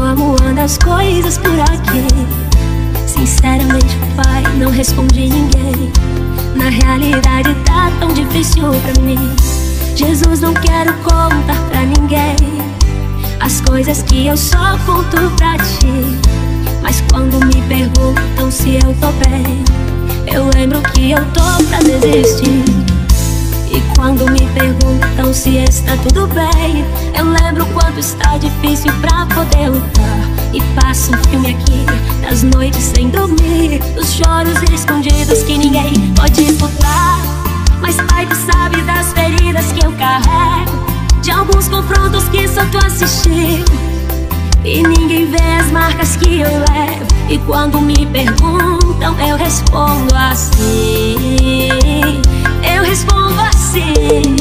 como andam as coisas por aqui. Sinceramente, pai, não respondi ninguém. Na realidade tá tão difícil pra mim. Jesus, não quero contar pra ninguém as coisas que eu só conto pra ti. Mas quando me perguntam se eu tô bem, eu lembro que eu tô pra desistir. E quando me perguntam se está tudo bem, eu lembro quanto está difícil pra poder lutar. E passo um filme aqui, das noites sem dormir, dos choros escondidos que ninguém pode escutar. Mas pai, tu sabe das feridas que eu carrego, de alguns confrontos que só tu assistiu. E ninguém vê as marcas que eu levo. E quando me perguntam, eu respondo assim. Eu respondo assim: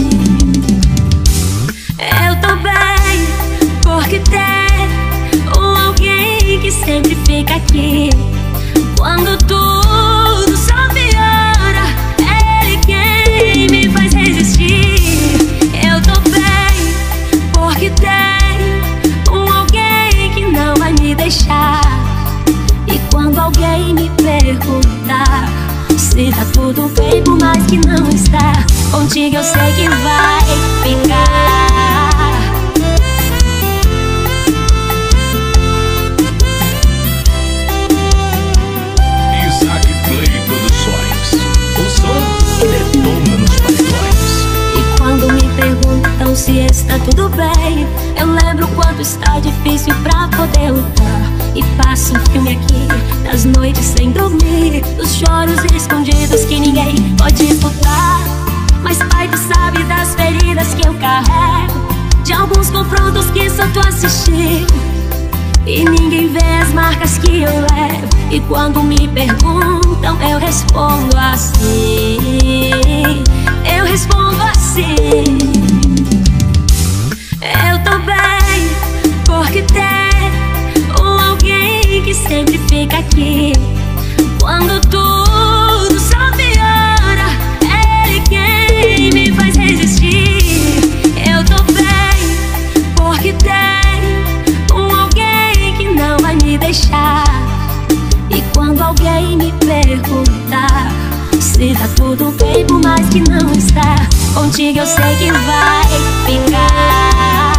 eu tô bem, porque tem alguém que sempre fica aqui. Quando tudo só piora, é ele quem me faz resistir. Eu tô bem, porque tem alguém que não vai me deixar. E quando alguém me perguntar se tá tudo bem, por mais que não está, contigo eu sei que vai ficar. Isaac Play Produções, o som que detona nos paredões. E quando me perguntam se está tudo bem, eu lembro quanto está difícil pra poder lutar. E passo um filme aqui, das noites sem dormir, dos choros escondidos que ninguém pode escutar. Mas pai, tu sabe das feridas que eu carrego, de alguns confrontos que só tu assistiu. E ninguém vê as marcas que eu levo. E quando me perguntam, eu respondo assim. Eu respondo assim: eu tô bem, porque tem alguém que sempre fica aqui. Quando tudo só piora, é ele quem me faz resistir. Eu tô bem, porque tem alguém que não vai me deixar. E quando alguém me perguntar se tá tudo bem, por mais que não está, contigo eu sei que vai ficar.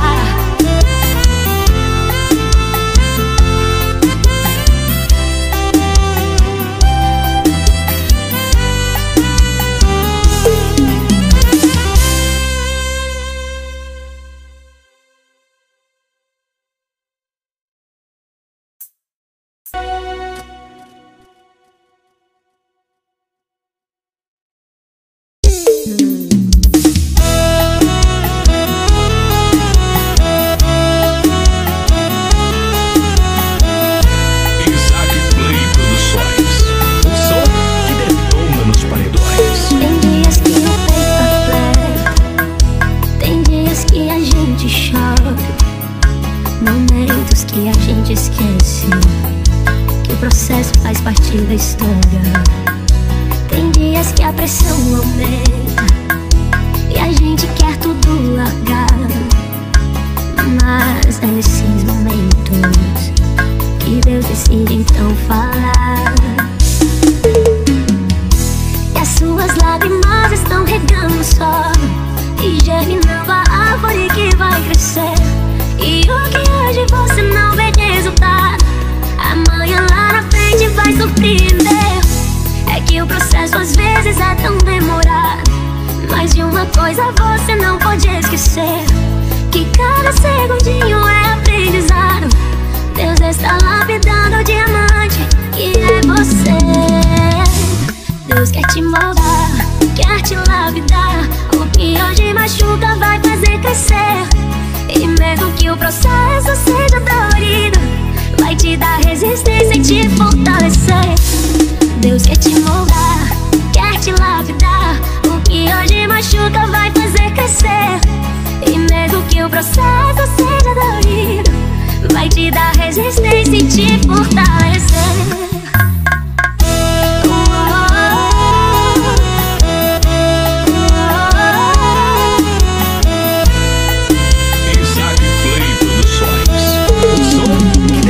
Da história. Tem dias que a pressão aumenta e a gente quer tudo largar, mas é nesses momentos que Deus decide então falar. E as suas lágrimas estão regando o solo e germinando a árvore que vai crescer. E o que hoje você não vê resultado, amanhã lá na frente vai surpreender. É que o processo às vezes é tão demorado, mas de uma coisa você não pode esquecer, que cada segundinho é aprendizado. Deus está lapidando o diamante que é você. Deus quer te moldar, quer te lapidar. O que hoje machuca vai fazer crescer. E mesmo que o processo seja dolorido, vai te dar resistência e te fortalecer. Deus quer te moldar, quer te lapidar. O que hoje machuca vai fazer crescer. E mesmo que o processo seja dolorido, vai te dar resistência e te fortalecer. Isaac Play Produções, o som que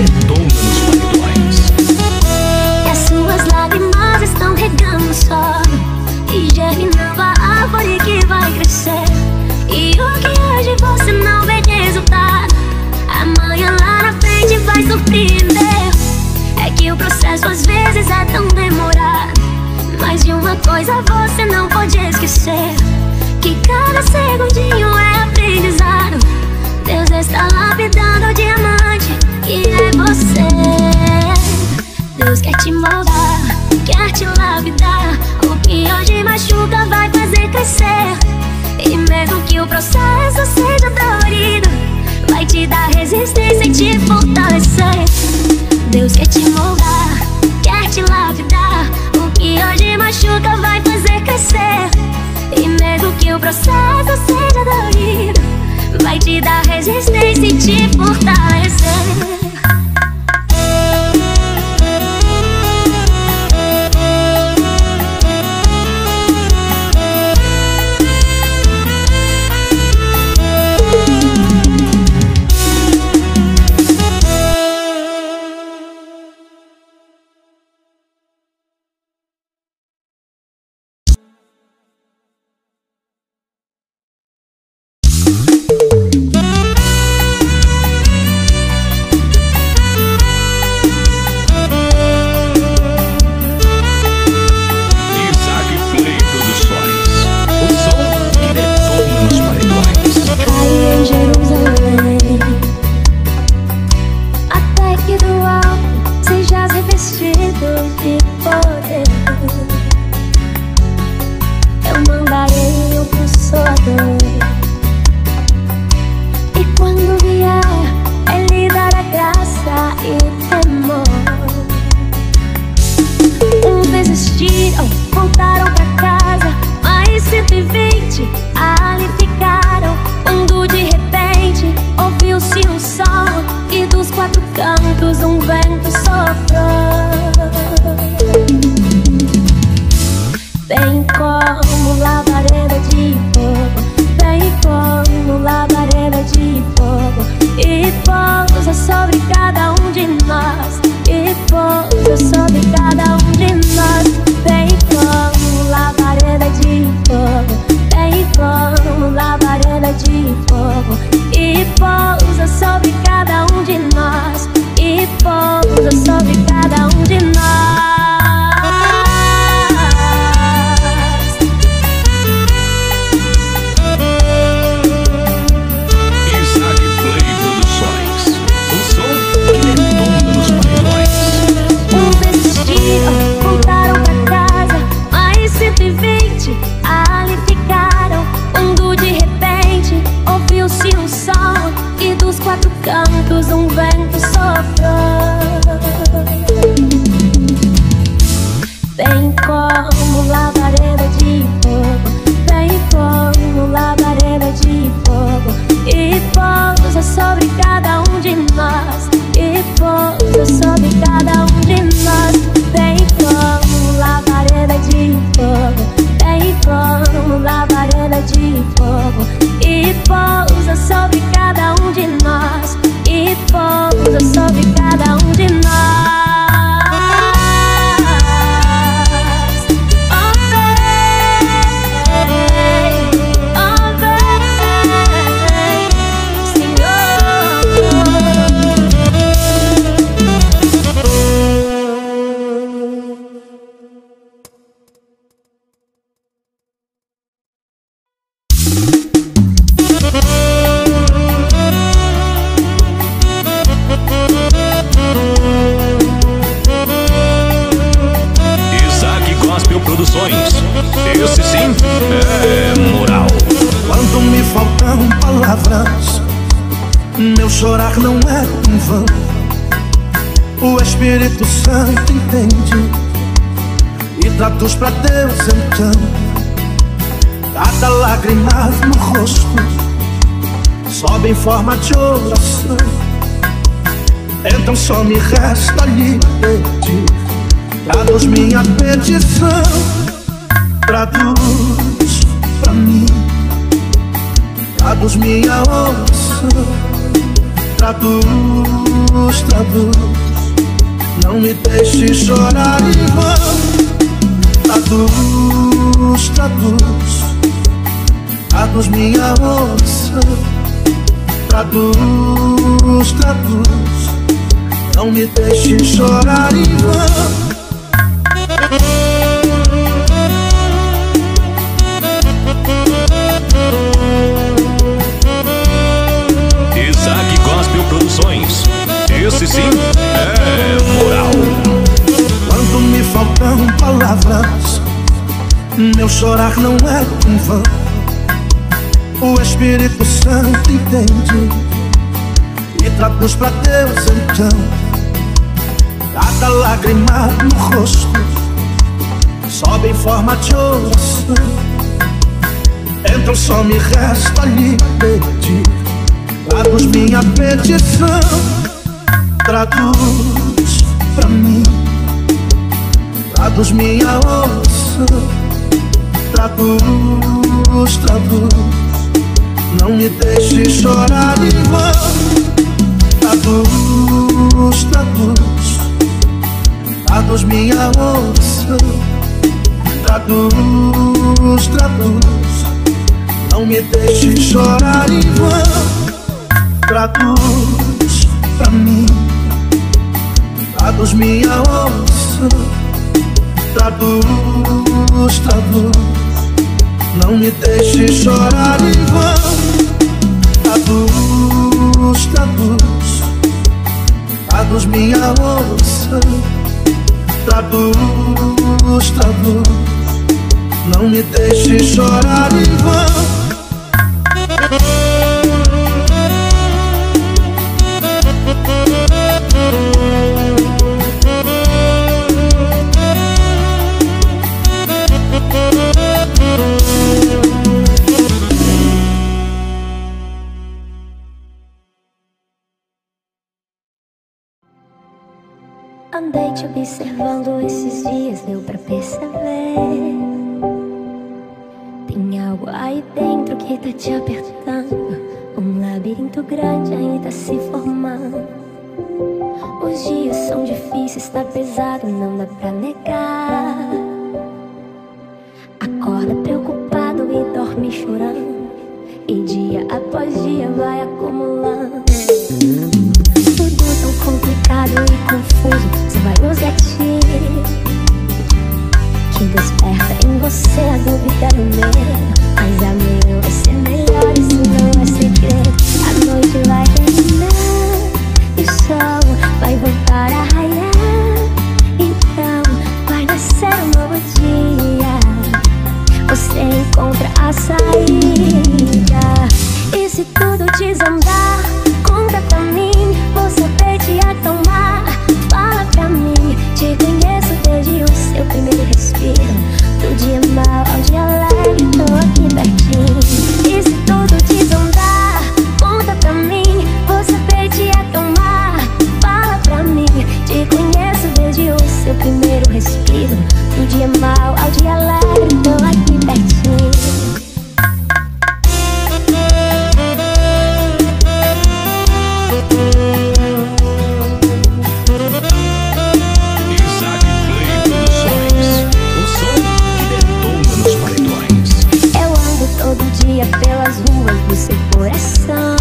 coisa você não pode esquecer, que cada segundinho é aprendizado. Deus está lapidando o diamante que é você. Deus quer te moldar, quer te lapidar. O que hoje machuca vai fazer crescer. E mesmo que o processo seja dolorido, vai te dar resistência e te fortalecer. Deus quer te moldar, quer te lapidar. O que hoje machuca vai fazer crescer. E mesmo que o processo seja dolorido, vai te dar resistência e te fortalecer. Voltaram pra casa, mais 120 ali ficaram. Quando de repente ouviu-se um som e dos quatro cantos um vento soprou. Bem como labareda de fogo, bem como labareda de fogo, e pousa sobre cada um de nós, e pousa sobre cada um de nós. Bem como labareda de fogo, bem como labareda de fogo, e pousa sobre cada um de nós, e pousa sobre cada um de nós. Isaac Play Produções, o som que detona nos paredões. Desistiram, voltaram pra casa, mais 120 ali ficaram. Quando de repente ouviu-se um som e dos quatro cantos um vento soprou. Bem como labareda de fogo, bem como labareda de fogo, e pousa sobre cada um de nós, e pousa sobre cada um de nós. Bem como labareda de fogo, bem como labareda de fogo, e pousa sobre cada um de nós, e pousa sobre cada um de nós. Produções, esse sim é moral. Quando me faltam palavras, meu chorar não é em vão. O Espírito Santo entende e traduz pra Deus então. Cada lágrima no rosto sobe em forma de oração. Então só me resta lhe pedir, traduz minha petição, traduz pra mim, traduz minha oração, traduz, não me deixe chorar em vão, traduz, traduz minha oração, traduz, não me deixe chorar em vão. sim é moral. Quando me faltam palavras, meu chorar não é em vão. O Espírito Santo entende e traduz pra Deus então. Cada lágrima no rosto sobe em forma de oração. Então só me resta lhe pedir, traduz minha petição, traduz pra mim, traduz minha oração, traduz, traduz. Não me deixe chorar em vão. Traduz, traduz, traduz minha oração, traduz, traduz. Não me deixe chorar em vão. Traduz pra mim, traduz minha oração, traduz, traduz. Não me deixe chorar em vão. Traduz, traduz, traduz minha oração, traduz, traduz. Não me deixe chorar em vão. Andei te observando esses dias, deu pra perceber. Tem algo aí dentro que tá te apertando. Um labirinto grande ainda se formando. Os dias são difíceis, tá pesado, não dá pra negar. Acorda preocupado e dorme chorando, e dia após dia vai acumulando. Tudo tão complicado e confuso, só vários gatilhos que desperta em você a dúvida e o medo. Mas amanhã vai ser melhor, isso não é segredo. A noite vai terminar e o sol vai voltar a raiar. Então vai nascer um novo dia, você encontra a saída. E se tudo desandar, conta pra mim, vou saber te acalmar. Fala pra mim, te conheço desde o seu primeiro respiro. Do dia mau ao dia alegre, tô aqui pertinho. E se tudo desandar, conta pra mim, vou saber te acalmar. Fala pra mim, te conheço desde o seu primeiro respiro. Do dia mau ao dia alegre, tô aqui pertinho. Pelas ruas do seu coração,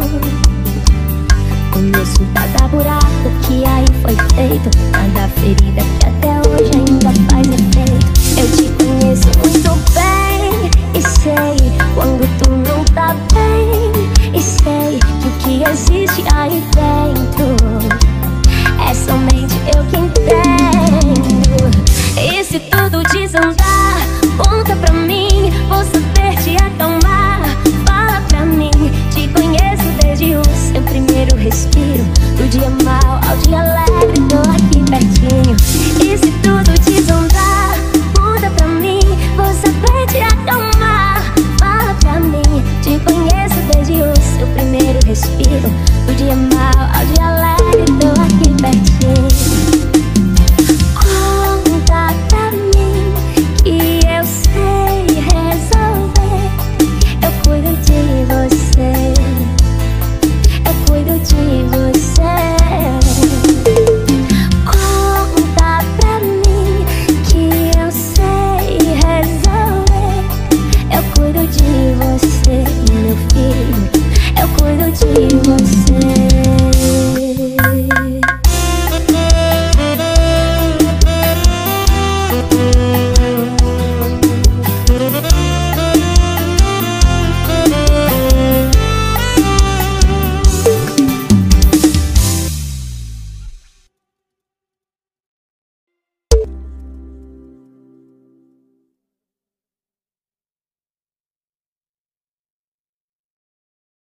conheço cada buraco que aí foi feito, cada ferida que até hoje ainda faz efeito. Eu te conheço muito bem e sei quando tu não tá bem, e sei que o que existe aí dentro é somente eu que entendo. E se tudo desandar, conta pra mim, vou saber te acalmar. Fala pra mim, te conheço desde o seu primeiro respiro. Do dia mau ao dia alegre, tô aqui pertinho. E se tudo desandar, conta pra mim, vou saber te acalmar. Fala pra mim, te conheço desde o seu primeiro respiro.